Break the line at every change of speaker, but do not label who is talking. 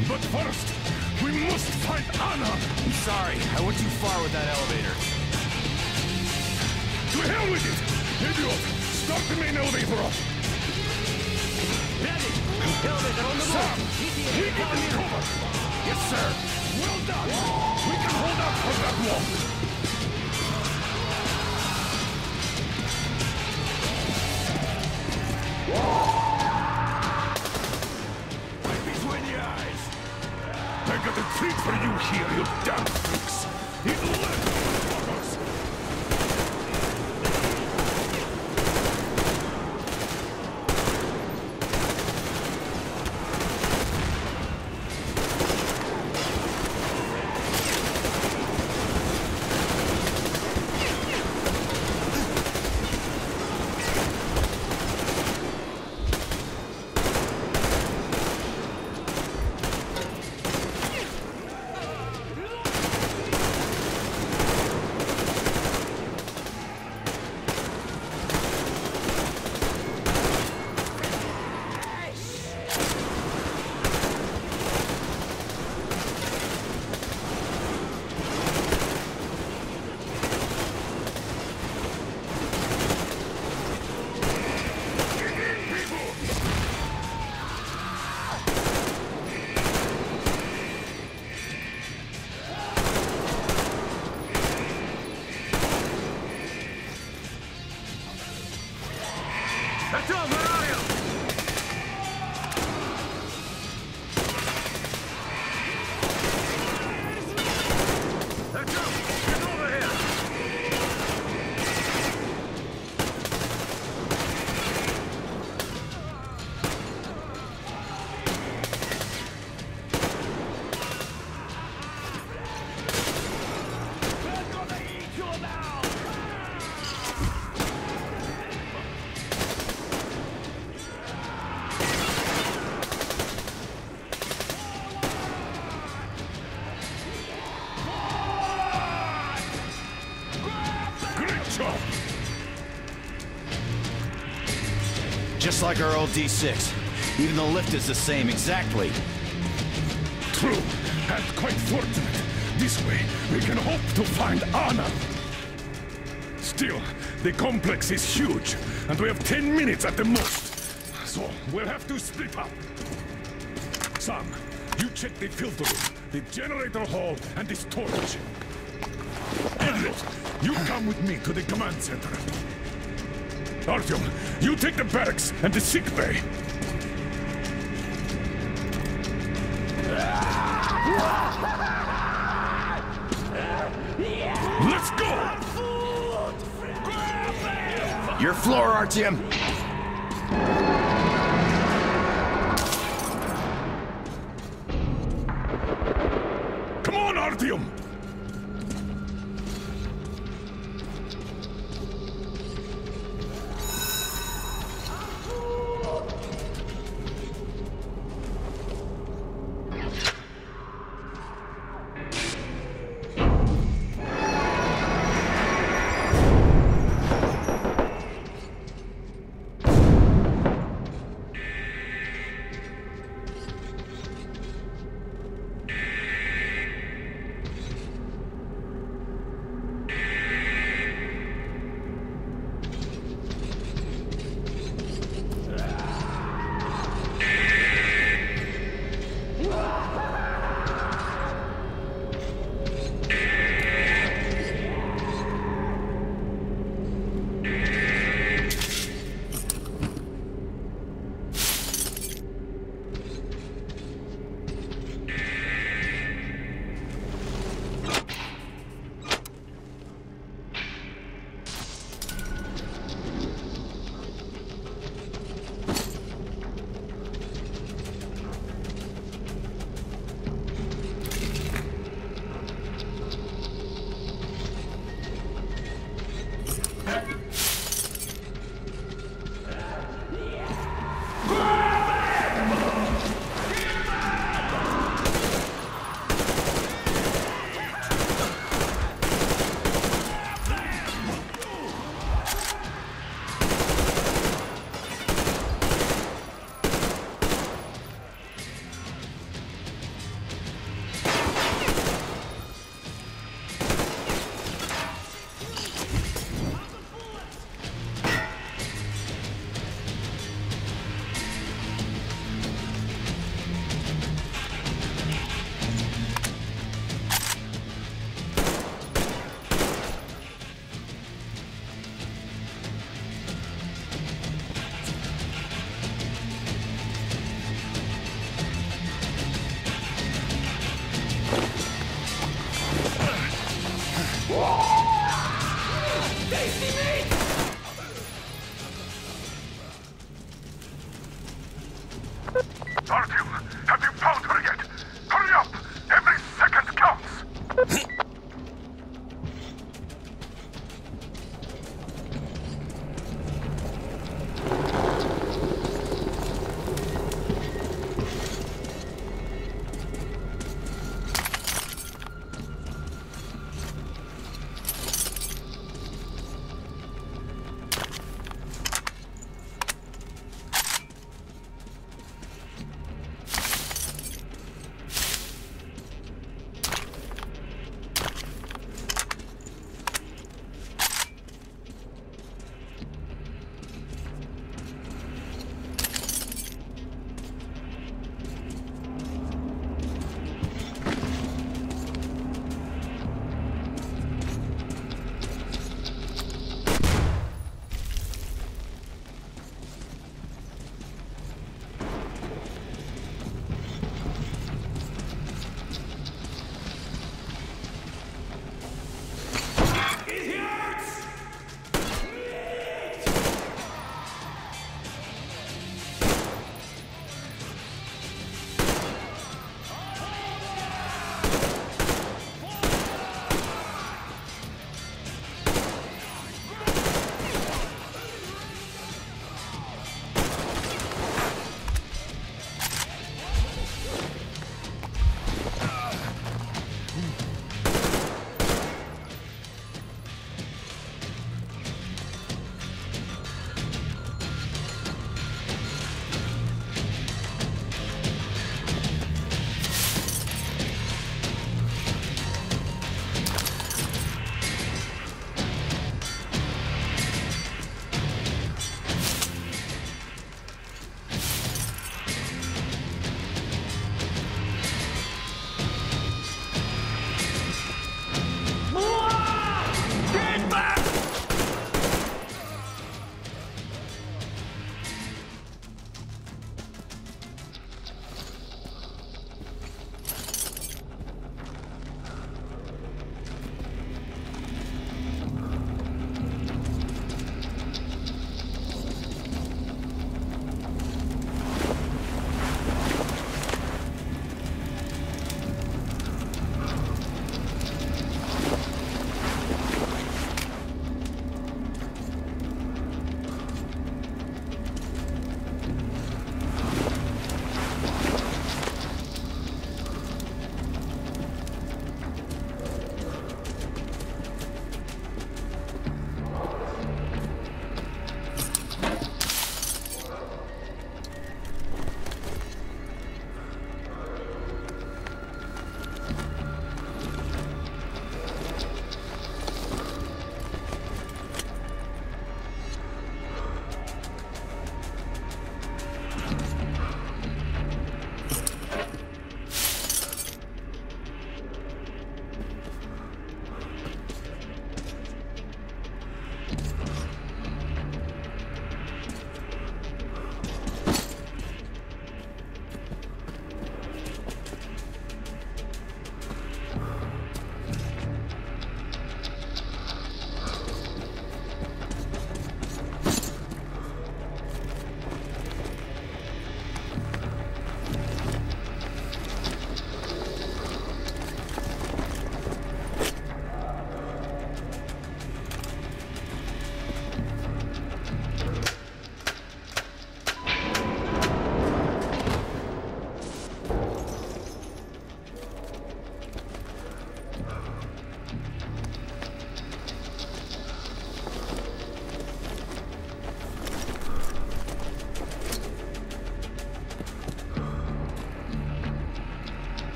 But first, we must find Anna!
I'm sorry, I went too far with that elevator.
To hell with it! Idiot! Start the main elevator up!
Ready! Elevator on the move!
Sam! We need this cover!
Yes, sir!
Well done! We can hold out for that long!
Right between the eyes!
I got a treat for you here, you damn freaks! It'll let us!
Just like our old D6. Even the lift is the same, exactly.
True, and quite fortunate. This way, we can hope to find Anna. Still, the complex is huge, and we have 10 minutes at the most. So, we'll have to split up. Sam, you check the filter room, the generator hall, and the storage. Elliot, you come with me to the command center. Artyom, you take the barracks and the sick bay. Let's go!
Your floor, Artyom!